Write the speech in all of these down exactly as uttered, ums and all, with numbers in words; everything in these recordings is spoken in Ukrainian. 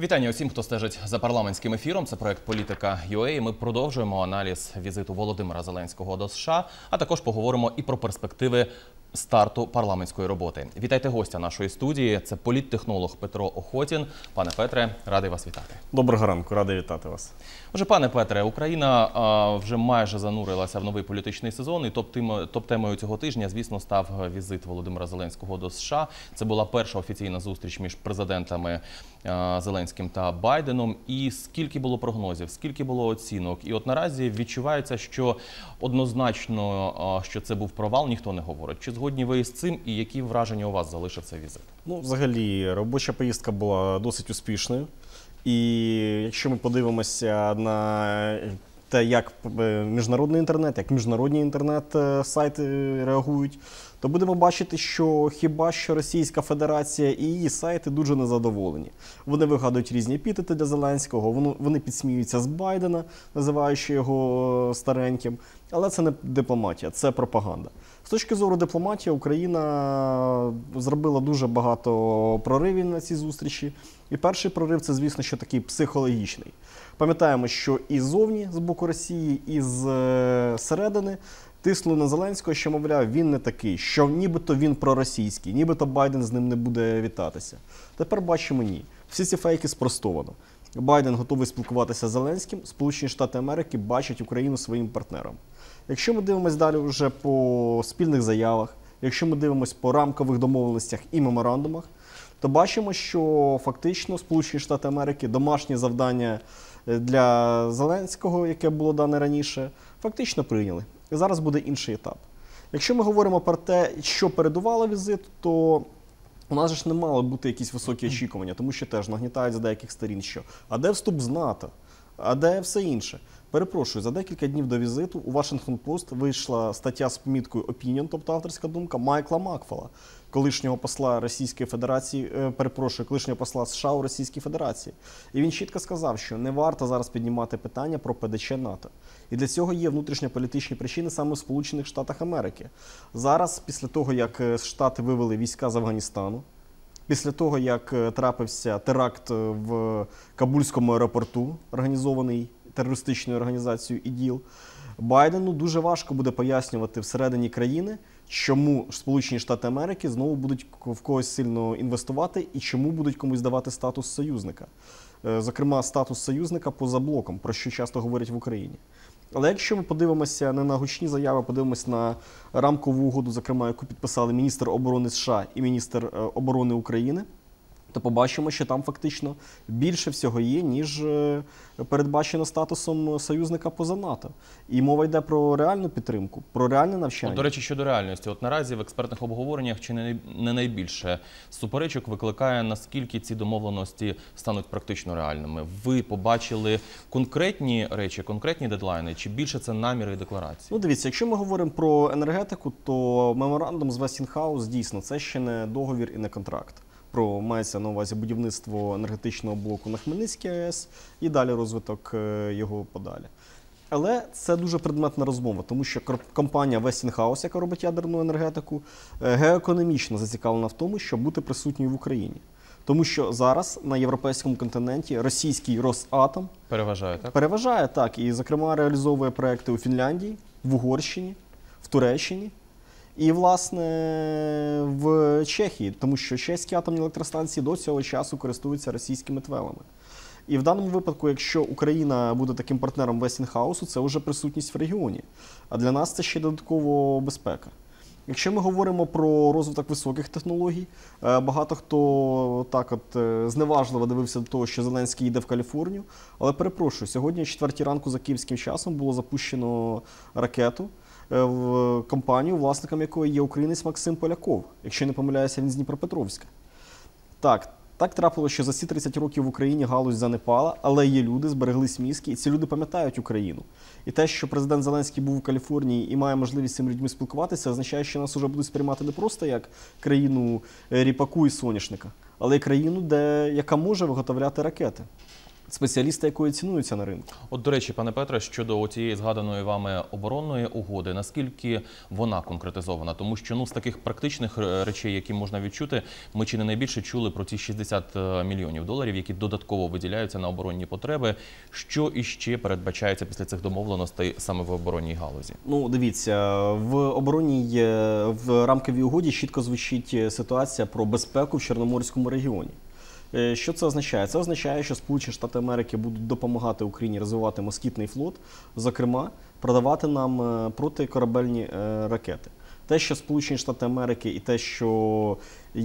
Вітання усім, хто стежить за парламентським ефіром. Це проект «Політика.ua». Ми продовжуємо аналіз візиту Володимира Зеленського до США, а також поговоримо і про перспективи старту парламентської роботи. Вітайте гостя нашої студії. Це політтехнолог Петро Охотін. Пане Петре, радий вас вітати. Доброго ранку, радий вітати вас. Отже, пане Петре, Україна а, вже майже занурилася в новий політичний сезон, і топ-темою цього тижня, звісно, став візит Володимира Зеленського до США. Це була перша офіційна зустріч між президентами а, Зеленським та Байденом. І скільки було прогнозів, скільки було оцінок. І от наразі відчувається, що однозначно, а, що це був провал, ніхто не говорить. Чи згодні ви з цим, і які враження у вас залишив цей візит? Ну, взагалі, робоча поїздка була досить успішною. І якщо ми подивимося на те, як міжнародний інтернет, як міжнародні інтернет-сайти реагують, то будемо бачити, що хіба що Російська Федерація і її сайти дуже незадоволені. Вони вигадують різні епітети для Зеленського, вони підсміюються з Байдена, називаючи його стареньким. Але це не дипломатія, це пропаганда. З точки зору дипломатії, Україна зробила дуже багато проривів на цій зустрічі. І перший прорив – це, звісно, що такий психологічний. Пам'ятаємо, що і ззовні, з боку Росії, і зсередини тиснули на Зеленського, що, мовляв, він не такий, що нібито він проросійський, нібито Байден з ним не буде вітатися. Тепер бачимо – ні. Всі ці фейки спростовано. Байден готовий спілкуватися з Зеленським, Сполучені Штати Америки бачать Україну своїм партнером. Якщо ми дивимося далі вже по спільних заявах, якщо ми дивимося по рамкових домовленостях і меморандумах, то бачимо, що фактично Сполучені Штати Америки домашнє завдання для Зеленського, яке було дане раніше, фактично прийняли. І зараз буде інший етап. Якщо ми говоримо про те, що передувало візиту, то у нас ж не мало бути якісь високі очікування, тому що теж нагнітають з деяких сторін, що а де вступ з НАТО, а де все інше. Перепрошую, за декілька днів до візиту у Washington Post вийшла стаття з поміткою «Opinion», тобто авторська думка, Майкла Макфола, колишнього посла Російської Федерації, перепрошую, колишнього посла США у Російській Федерації. І він чітко сказав, що не варто зараз піднімати питання про ПДЧ НАТО. І для цього є внутрішньополітичні причини саме в Сполучених Штатах Америки. Зараз, після того, як Штати вивели війська з Афганістану, після того, як трапився теракт в Кабульському аеропорту, організований терористичною організацією ІДІЛ, Байдену дуже важко буде пояснювати всередині країни, чому Сполучені Штати Америки знову будуть в когось сильно інвестувати і чому будуть комусь давати статус союзника. Зокрема, статус союзника поза блоком, про що часто говорять в Україні. Але якщо ми подивимося не на гучні заяви, подивимося на рамкову угоду, зокрема, яку підписали міністр оборони США і міністр оборони України, то побачимо, що там фактично більше всього є, ніж передбачено статусом союзника поза НАТО. І мова йде про реальну підтримку, про реальне навчання. От, до речі, щодо реальності. От наразі в експертних обговореннях чи не, не найбільше суперечок викликає, наскільки ці домовленості стануть практично реальними. Ви побачили конкретні речі, конкретні дедлайни, чи більше це наміри і декларації? Ну, дивіться, якщо ми говоримо про енергетику, то меморандум з Westinghouse, дійсно, це ще не договір і не контракт. Про, мається на увазі будівництво енергетичного блоку на Хмельницькій АЕС і далі розвиток його подалі. Але це дуже предметна розмова, тому що компанія Westinghouse, яка робить ядерну енергетику, геоекономічно зацікавлена в тому, щоб бути присутньою в Україні. Тому що зараз на європейському континенті російський Росатом переважає, так? Переважає, так. І, зокрема, реалізовує проекти у Фінляндії, в Угорщині, в Туреччині. І, власне, в Чехії, тому що чеські атомні електростанції до цього часу користуються російськими твелами. І в даному випадку, якщо Україна буде таким партнером Westinghouse, це вже присутність в регіоні. А для нас це ще додатково безпека. Якщо ми говоримо про розвиток високих технологій, багато хто так от зневажливо дивився до того, що Зеленський йде в Каліфорнію. Але перепрошую, сьогодні о четвертій ранку за київським часом було запущено ракету в компанію, власником якої є українець Максим Поляков. Якщо не помиляюся, він з Дніпропетровська. Так, так трапилося, що за ці тридцять років в Україні галузь занепала, але є люди, збереглись мізки, і ці люди пам'ятають Україну. І те, що президент Зеленський був у Каліфорнії і має можливість з цими людьми спілкуватися, означає, що нас вже будуть сприймати не просто як країну ріпаку і соняшника, але й країну, де, яка може виготовляти ракети. спеціалісти якої цінуються на ринку. От, до речі, пане Петре, щодо цієї згаданої вами оборонної угоди, наскільки вона конкретизована? Тому що ну, з таких практичних речей, які можна відчути, ми чи не найбільше чули про ці шістдесят мільйонів доларів, які додатково виділяються на оборонні потреби. Що іще передбачається після цих домовленостей саме в оборонній галузі? Ну, дивіться, в оборонній, в рамковій угоді чітко звучить ситуація про безпеку в Чорноморському регіоні. Що це означає? Це означає, що Сполучені Штати Америки будуть допомагати Україні розвивати москітний флот, зокрема, продавати нам протикорабельні ракети. Те, що Сполучені Штати Америки і те, що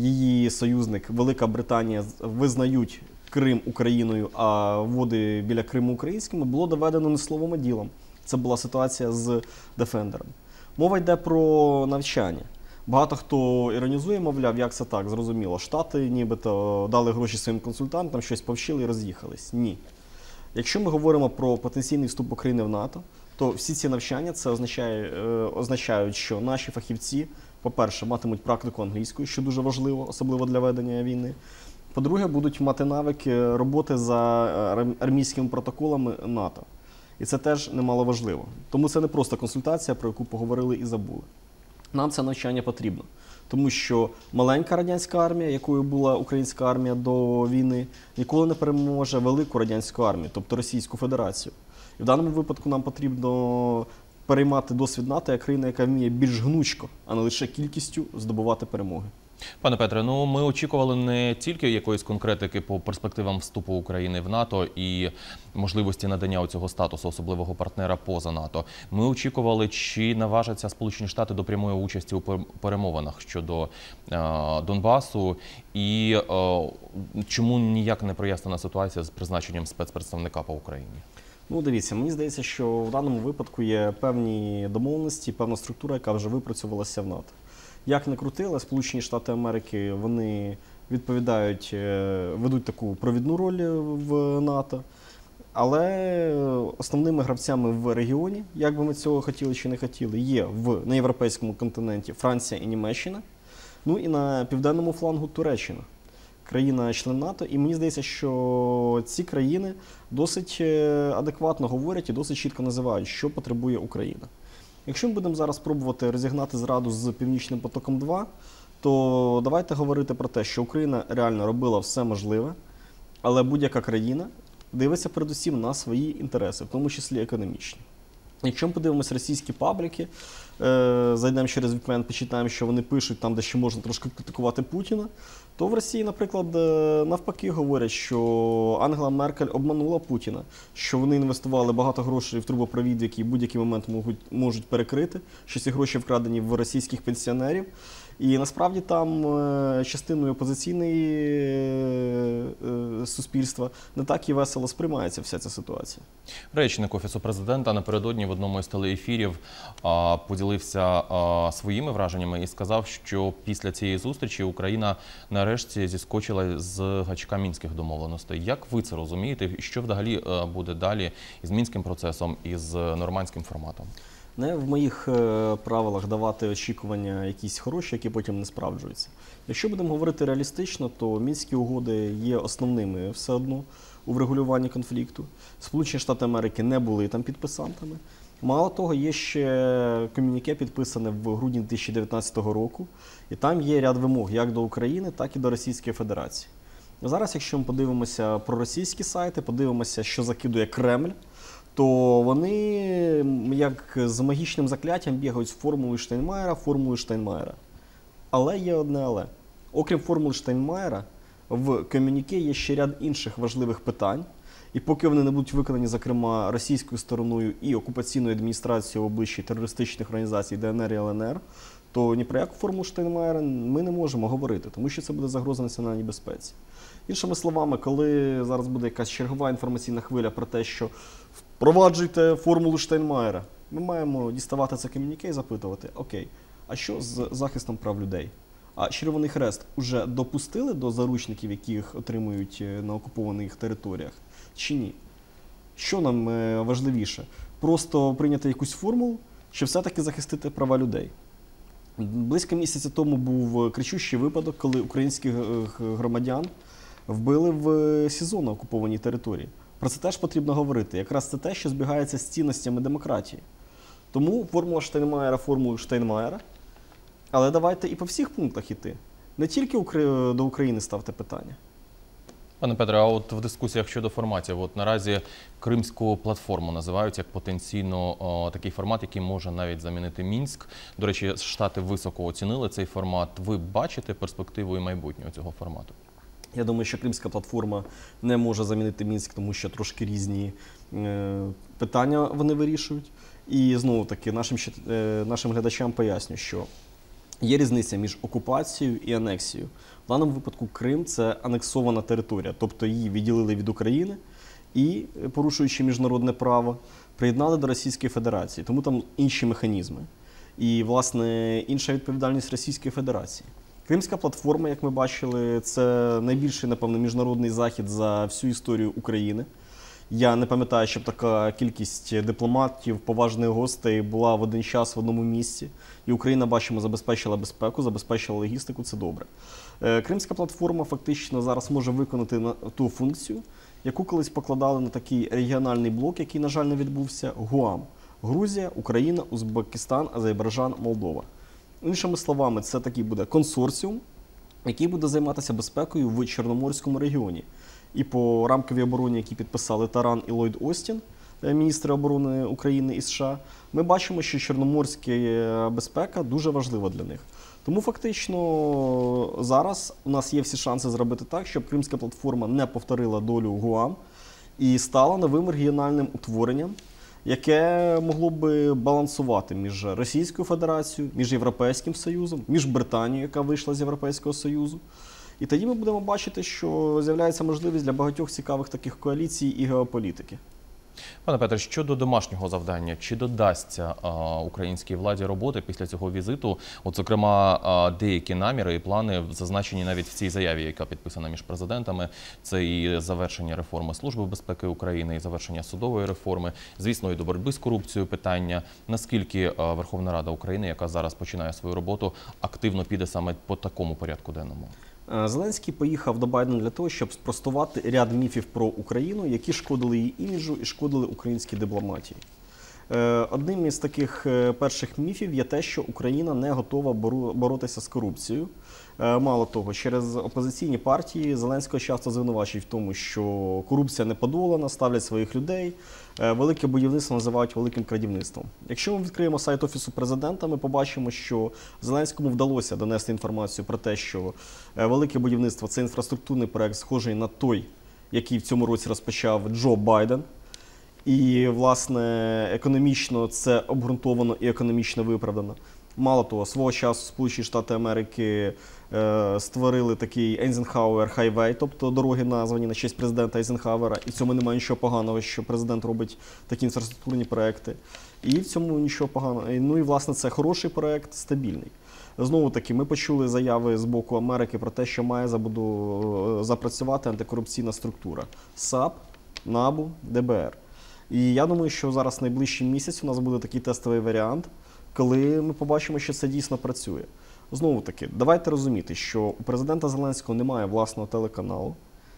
її союзник Велика Британія визнають Крим Україною, а води біля Криму українськими, було доведено не словом, а ділом. Це була ситуація з Дефендером. Мова йде про навчання. Багато хто іронізує, мовляв, як це так, зрозуміло. Штати нібито дали гроші своїм консультантам, щось повчили і роз'їхались. Ні. Якщо ми говоримо про потенційний вступ України в НАТО, то всі ці навчання це означає, е, означають, що наші фахівці, по-перше, матимуть практику англійської, що дуже важливо, особливо для ведення війни. По-друге, будуть мати навики роботи за армійськими протоколами НАТО. І це теж немало важливо. Тому це не просто консультація, про яку поговорили і забули. Нам це навчання потрібно, тому що маленька радянська армія, якою була українська армія до війни, ніколи не переможе велику радянську армію, тобто Російську Федерацію. І в даному випадку нам потрібно переймати досвід НАТО як країна, яка вміє більш гнучко, а не лише кількістю здобувати перемоги. Пане Петре, ну ми очікували не тільки якоїсь конкретики по перспективам вступу України в НАТО і можливості надання цього статусу особливого партнера поза НАТО. Ми очікували, чи наважаться Сполучені Штати до прямої участі у перемовинах щодо е, Донбасу і е, чому ніяк не прояснена ситуація з призначенням спецпредставника по Україні? Ну, дивіться, мені здається, що в даному випадку є певні домовленості, певна структура, яка вже випрацювалася в НАТО. Як не крутили, Сполучені Штати Америки, вони відповідають, ведуть таку провідну роль в НАТО, але основними гравцями в регіоні, як би ми цього хотіли чи не хотіли, є в, на європейському континенті Франція і Німеччина, ну і на південному флангу Туреччина, країна-член НАТО. І мені здається, що ці країни досить адекватно говорять і досить чітко називають, що потребує Україна. Якщо ми будемо зараз пробувати розігнати зраду з Північним потоком два, то давайте говорити про те, що Україна реально робила все можливе, але будь-яка країна дивиться передусім на свої інтереси, в тому числі економічні. Якщо ми подивимося російські пабліки, е, зайдемо через ві пі ен, почитаємо, що вони пишуть там, де ще можна трошки критикувати Путіна, то в Росії, наприклад, навпаки говорять, що Ангела Меркель обманула Путіна, що вони інвестували багато грошей в трубопровід, які в будь-який момент можуть, можуть перекрити, що ці гроші вкрадені в російських пенсіонерів. І насправді там частиною опозиційної суспільства не так і весело сприймається вся ця ситуація. Речник Офісу Президента напередодні в одному із телеефірів а, поділився а, своїми враженнями і сказав, що після цієї зустрічі Україна нарешті зіскочила з гачка мінських домовленостей. Як ви це розумієте? І що взагалі а, буде далі із мінським процесом і з нормандським форматом? Не в моїх е, правилах давати очікування якісь хороші, які потім не справджуються. Якщо будемо говорити реалістично, то Мінські угоди є основними все одно у врегулюванні конфлікту. Сполучені Штати Америки не були там підписантами. Мало того, є ще комюніке підписане в грудні дві тисячі дев'ятнадцятого року, і там є ряд вимог як до України, так і до Російської Федерації. Зараз, якщо ми подивимося про російські сайти, подивимося, що закидує Кремль, то вони, як з магічним закляттям, бігають з формулою Штайнмаєра, формулою Штайнмаєра. Але є одне але. Окрім формули Штайнмаєра, в комюніке є ще ряд інших важливих питань, і поки вони не будуть виконані, зокрема, російською стороною і окупаційною адміністрацією в обличчі терористичних організацій Де Ен Ер і Ел Ен Ер, то ні про яку формулу Штайнмаєра ми не можемо говорити, тому що це буде загроза національній безпеці. Іншими словами, коли зараз буде якась чергова інформаційна хвиля про те, що впроваджуйте формулу Штайнмаєра, ми маємо діставати це комюніке і запитувати, окей, а що з захистом прав людей? А Червоний Хрест уже допустили до заручників, яких отримують на окупованих територіях, чи ні? Що нам важливіше? Просто прийняти якусь формулу, чи все-таки захистити права людей? Близько місяця тому був кричущий випадок, коли українських громадян вбили в СІЗО на окупованій території. Про це теж потрібно говорити. Якраз це те, що збігається з цінностями демократії. Тому формула Штайнмаєра формулою Штайнмаєра. Але давайте і по всіх пунктах йти. Не тільки до України ставте питання. Пане Петре, а от в дискусіях щодо форматів, от наразі Кримську платформу називають як потенційно о, такий формат, який може навіть замінити Мінськ. До речі, Штати високо оцінили цей формат. Ви бачите перспективу і майбутнє цього формату? Я думаю, що Кримська платформа не може замінити Мінськ, тому що трошки різні е, питання вони вирішують. І знову-таки нашим, е, нашим глядачам поясню, що є різниця між окупацією і анексією. В даному випадку Крим – це анексована територія, тобто її відділили від України і, порушуючи міжнародне право, приєднали до Російської Федерації. Тому там інші механізми. І, власне, інша відповідальність Російської Федерації. Кримська платформа, як ми бачили, це найбільший, напевно, міжнародний захід за всю історію України. Я не пам'ятаю, щоб така кількість дипломатів, поважних гостей була в один час в одному місці. І Україна, бачимо, забезпечила безпеку, забезпечила логістику, це добре. Кримська платформа фактично зараз може виконати ту функцію, яку колись покладали на такий регіональний блок, який, на жаль, не відбувся, ГУАМ. Грузія, Україна, Узбекистан, Азербайджан, Молдова. Іншими словами, це такий буде консорціум, який буде займатися безпекою в Чорноморському регіоні. І по рамковій обороні, які підписали Таран і Ллойд Остін, міністри оборони України і США, ми бачимо, що чорноморська безпека дуже важлива для них. Тому фактично зараз у нас є всі шанси зробити так, щоб Кримська платформа не повторила долю ГУАМ і стала новим регіональним утворенням, яке могло би балансувати між Російською Федерацією, між Європейським Союзом, між Британією, яка вийшла з Європейського Союзу. І тоді ми будемо бачити, що з'являється можливість для багатьох цікавих таких коаліцій і геополітики. Пане Петре, щодо домашнього завдання, чи додасться а, українській владі роботи після цього візиту? От, зокрема, а, деякі наміри і плани зазначені навіть в цій заяві, яка підписана між президентами. Це і завершення реформи Служби безпеки України, і завершення судової реформи. Звісно, і до боротьби з корупцією питання. Наскільки а, Верховна Рада України, яка зараз починає свою роботу, активно піде саме по такому порядку денному? Зеленський поїхав до Байдена для того, щоб спростувати ряд міфів про Україну, які шкодили її іміджу і шкодили українській дипломатії. Одним із таких перших міфів є те, що Україна не готова боротися з корупцією. Мало того, через опозиційні партії Зеленського часто звинувачують в тому, що корупція не подолана, ставлять своїх людей, велике будівництво називають великим крадівництвом. Якщо ми відкриємо сайт Офісу Президента, ми побачимо, що Зеленському вдалося донести інформацію про те, що велике будівництво – це інфраструктурний проект, схожий на той, який в цьому році розпочав Джо Байден. І, власне, економічно це обґрунтовано і економічно виправдано. Мало того, свого часу Сполучені Штати Америки е, створили такий Ейзенхауер Хайвей, тобто дороги названі на честь президента Ейзенхауера. І в цьому немає нічого поганого, що президент робить такі інфраструктурні проекти. І в цьому нічого поганого. Ну і, власне, це хороший проект, стабільний. Знову-таки, ми почули заяви з боку Америки про те, що має забуду, запрацювати антикорупційна структура САП, НАБУ, ДБР. І я думаю, що зараз найближчий місяць у нас буде такий тестовий варіант, коли ми побачимо, що це дійсно працює. Знову-таки, давайте розуміти, що у президента Зеленського немає власного телеканалу.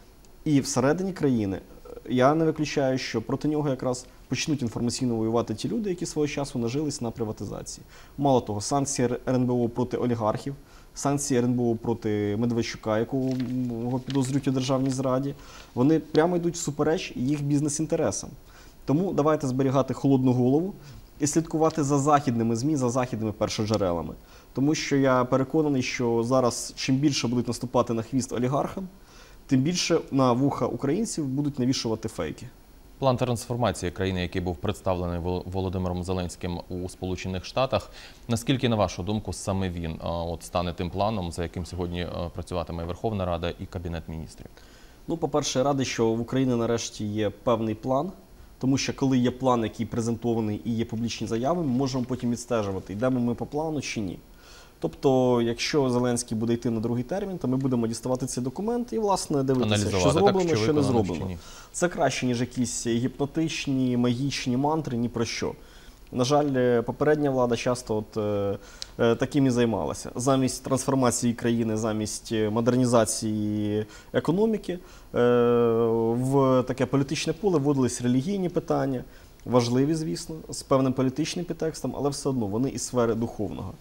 І всередині країни я не виключаю, що проти нього якраз почнуть інформаційно воювати ті люди, які свого часу нажились на приватизації. Мало того, санкції РНБО проти олігархів, санкції РНБО проти Медведчука, якого підозрюють у державній зраді, вони прямо йдуть всупереч їх бізнес-інтересам. Тому давайте зберігати холодну голову і слідкувати за західними ЗМІ, за західними першоджерелами. Тому що я переконаний, що зараз чим більше будуть наступати на хвіст олігархам, тим більше на вуха українців будуть навішувати фейки. План трансформації країни, який був представлений Володимиром Зеленським у Сполучених Штатах, наскільки, на вашу думку, саме він от, стане тим планом, за яким сьогодні працюватиме Верховна Рада і Кабінет міністрів? Ну, по-перше, я радий, що в Україні нарешті є певний план. Тому що коли є план, який презентований і є публічні заяви, ми можемо потім відстежувати, йдемо ми по плану чи ні. Тобто, якщо Зеленський буде йти на другий термін, то ми будемо діставати цей документ і, власне, дивитися, що зроблено, так, що, що не зроблено. Це краще, ніж якісь гіпнотичні, магічні мантри, ні про що. На жаль, попередня влада часто от, е, е, таким і займалася. Замість трансформації країни, замість модернізації економіки, е, в таке політичне поле вводились релігійні питання, важливі, звісно, з певним політичним підтекстом, але все одно вони із сфери духовного.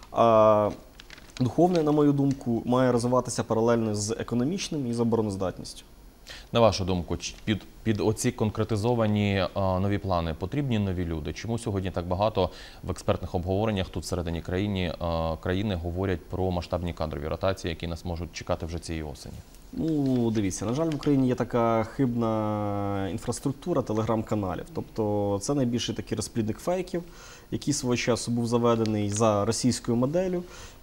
А духовне, на мою думку, має розвиватися паралельно з економічним і з обороноздатністю. На вашу думку, під, під оці конкретизовані а, нові плани потрібні нові люди? Чому сьогодні так багато в експертних обговореннях тут всередині країни, а, країни говорять про масштабні кадрові ротації, які нас можуть чекати вже цієї осені? Ну, дивіться, на жаль, в Україні є така хибна інфраструктура телеграм-каналів. Тобто це найбільший такий розплідник фейків, який свого часу був заведений за російською моделлю.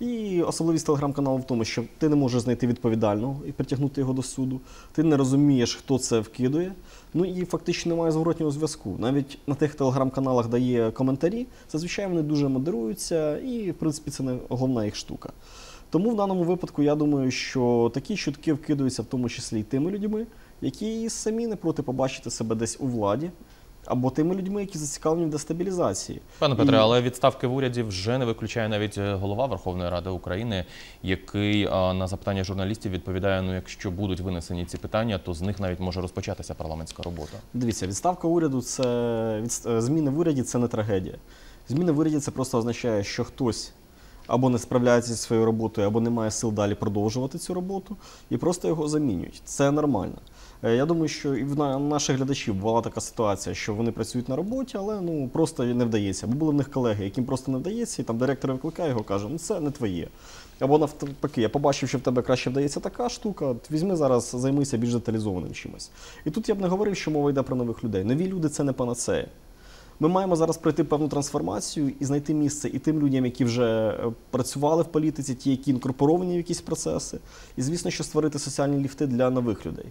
І особливість телеграм-каналу в тому, що ти не можеш знайти відповідального і притягнути його до суду, ти не розумієш, хто це вкидує, ну і фактично немає зворотнього зв'язку. Навіть на тих телеграм-каналах, де є коментарі, зазвичай вони дуже модеруються і, в принципі, це не головна їх штука. Тому в даному випадку я думаю, що такі чутки вкидаються в тому числі й тими людьми, які самі не проти побачити себе десь у владі, або тими людьми, які зацікавлені в дестабілізації. Пане Петре, І... але відставки в уряді вже не виключає навіть голова Верховної Ради України, який а, на запитання журналістів відповідає, ну якщо будуть винесені ці питання, то з них навіть може розпочатися парламентська робота. Дивіться, відставка уряду, це від... зміни в уряді – це не трагедія. Зміни в уряді – це просто означає, що хтось або не справляється зі своєю роботою, або не має сил далі продовжувати цю роботу, і просто його замінюють. Це нормально. Я думаю, що і в наших глядачів була така ситуація, що вони працюють на роботі, але ну, просто не вдається. Бо були в них колеги, яким просто не вдається, і там директор викликає його, каже, ну це не твоє. Або навпаки, я побачив, що в тебе краще вдається така штука, от візьми зараз, займися більш деталізованим чимось. І тут я б не говорив, що мова йде про нових людей. Нові люди – це не панацея. Ми маємо зараз пройти певну трансформацію і знайти місце і тим людям, які вже працювали в політиці, ті, які інкорпоровані в якісь процеси, і, звісно, що створити соціальні ліфти для нових людей.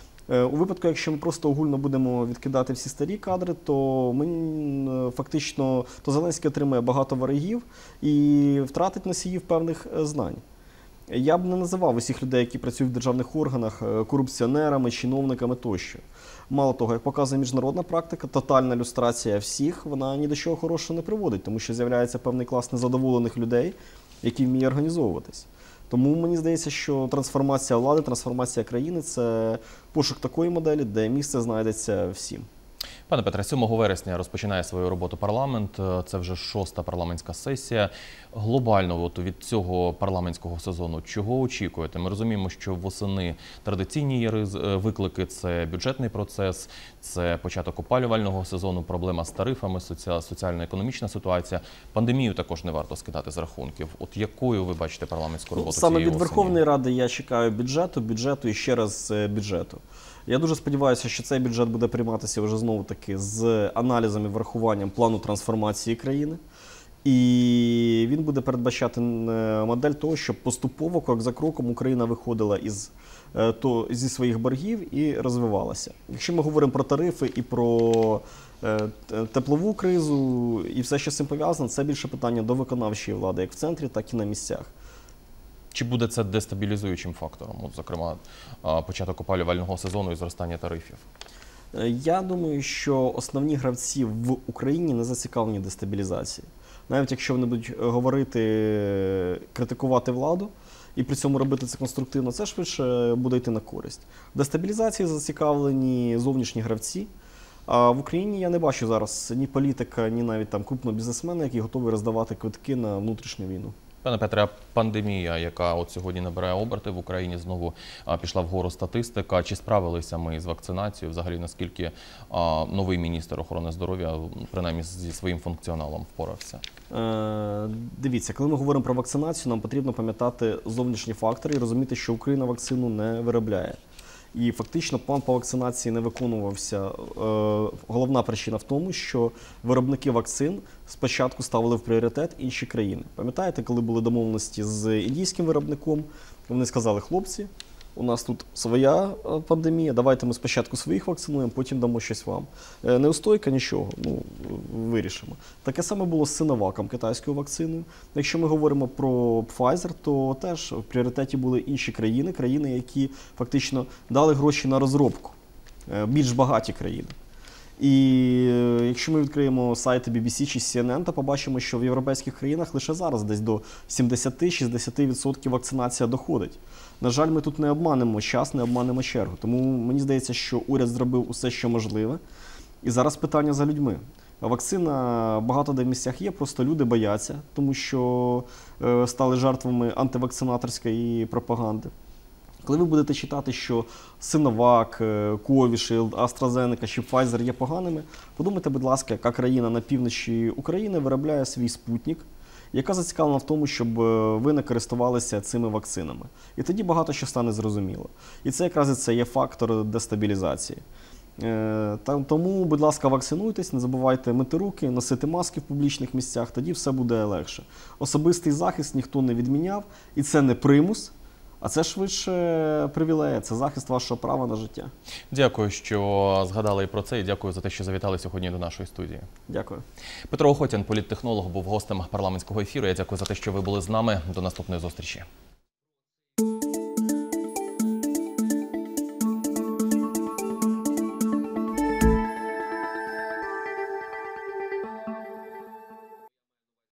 У випадку, якщо ми просто огульно будемо відкидати всі старі кадри, то ми фактично, то Зеленський отримає багато ворогів і втратить носіїв певних знань. Я б не називав усіх людей, які працюють в державних органах, корупціонерами, чиновниками тощо. Мало того, як показує міжнародна практика, тотальна люстрація всіх, вона ні до чого хорошого не приводить, тому що з'являється певний клас незадоволених людей, які вміє організовуватись. Тому мені здається, що трансформація влади, трансформація країни – це пошук такої моделі, де місце знайдеться всім. Пане Петре, сьомого вересня розпочинає свою роботу парламент. Це вже шоста парламентська сесія. Глобально от від цього парламентського сезону чого очікуєте? Ми розуміємо, що восени традиційні є виклики – це бюджетний процес, це початок опалювального сезону, проблема з тарифами, соціально-економічна ситуація. Пандемію також не варто скидати з рахунків. От якою ви бачите парламентську роботу цієї осені? Саме від Верховної Ради я чекаю бюджету, бюджету і ще раз бюджету. Я дуже сподіваюся, що цей бюджет буде прийматися вже знову-таки з аналізом і врахуванням плану трансформації країни. І він буде передбачати модель того, щоб поступово, крок за кроком, Україна виходила із, то, зі своїх боргів і розвивалася. Якщо ми говоримо про тарифи і про теплову кризу і все, що з цим пов'язано, це більше питання до виконавчої влади, як в центрі, так і на місцях. Чи буде це дестабілізуючим фактором, от, зокрема, початок опалювального сезону і зростання тарифів? Я думаю, що основні гравці в Україні не зацікавлені дестабілізації. Навіть якщо вони будуть говорити, критикувати владу і при цьому робити це конструктивно, це швидше буде йти на користь. В дестабілізації зацікавлені зовнішні гравці. А в Україні я не бачу зараз ні політика, ні навіть там крупного бізнесмена, який готовий роздавати квитки на внутрішню війну. Пане Петре, пандемія, яка от сьогодні набирає оберти в Україні, знову а, пішла вгору статистика. Чи справилися ми з вакцинацією? Взагалі, наскільки а, новий міністр охорони здоров'я, принаймні зі своїм функціоналом, впорався? Е, дивіться, коли ми говоримо про вакцинацію, нам потрібно пам'ятати зовнішні фактори і розуміти, що Україна вакцину не виробляє. І фактично план по вакцинації не виконувався. Головна причина в тому, що виробники вакцин спочатку ставили в пріоритет інші країни. Пам'ятаєте, коли були домовленості з індійським виробником, вони сказали, хлопці, у нас тут своя пандемія, давайте ми спочатку своїх вакцинуємо, потім дамо щось вам. Неустойка, нічого, ну, вирішимо. Таке саме було з Синоваком, китайською вакциною. Якщо ми говоримо про Pfizer, то теж в пріоритеті були інші країни, країни, які фактично дали гроші на розробку, більш багаті країни. І е, якщо ми відкриємо сайти бі бі сі чи сі ен ен, то побачимо, що в європейських країнах лише зараз десь до сімдесят-шістдесят відсотків вакцинація доходить. На жаль, ми тут не обманемо час, не обманемо чергу. Тому мені здається, що уряд зробив усе, що можливе. І зараз питання за людьми. Вакцина багато де в місцях є, просто люди бояться, тому що е, стали жертвами антивакцинаторської пропаганди. Коли ви будете читати, що Синовак, Ковішилд, AstraZeneca чи Pfizer є поганими, подумайте, будь ласка, яка країна на півночі України виробляє свій спутник, яка зацікавлена в тому, щоб ви не користувалися цими вакцинами. І тоді багато що стане зрозуміло. І це якраз і це є фактор дестабілізації. Е, Тому, будь ласка, вакцинуйтесь, не забувайте мити руки, носити маски в публічних місцях, тоді все буде легше. Особистий захист ніхто не відміняв, і це не примус. А це швидше привілея, це захист вашого права на життя. Дякую, що згадали і про це, і дякую за те, що завітали сьогодні до нашої студії. Дякую. Петро Охотін, політтехнолог, був гостем парламентського ефіру. Я дякую за те, що ви були з нами. До наступної зустрічі.